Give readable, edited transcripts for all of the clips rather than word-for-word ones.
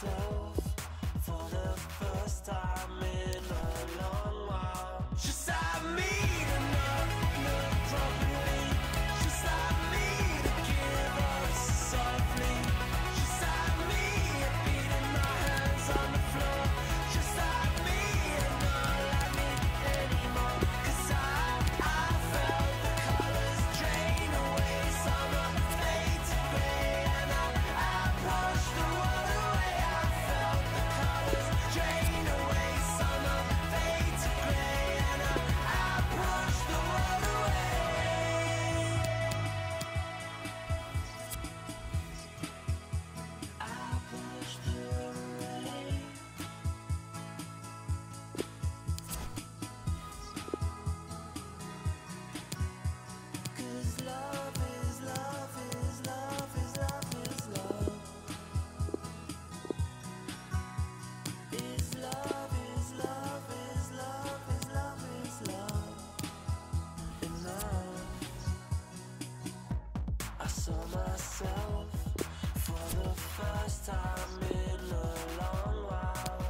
myself for the first time in a long while. Just like me to not look properly, just like me to give up so softly, just like me beating my hands on the floor, just like me and not like me anymore. 'Cause I felt the colors drain away, summer fade to grey, and I pushed the world away. I felt the colors drain away, summer fade to grey, and I pushed the world away. I pushed the world away. 'Cause love is love is love is love is love. Is love is love is love is love is love enough? I saw myself for the first time in a long while.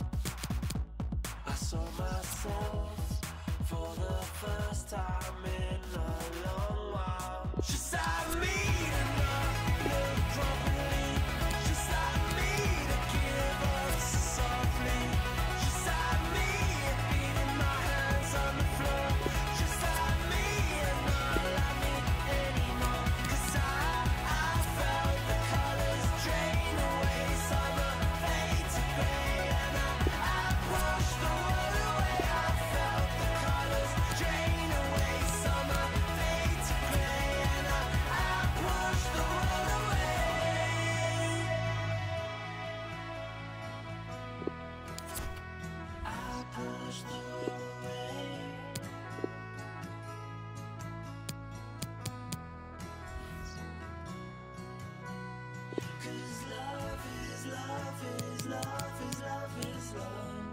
I saw myself for the first time in a long while. Just like me to not look properly, just like me to give up so softly, just like me beating my hands on the floor, just like me and not like me anymore. 'Cause I felt the colors drain away, summer fade to grey, and I pushed the world away. I felt the colors drain away, summer fade to grey, and I pushed the world away. I pushed the world away. 'Cause love is love is love is love is love.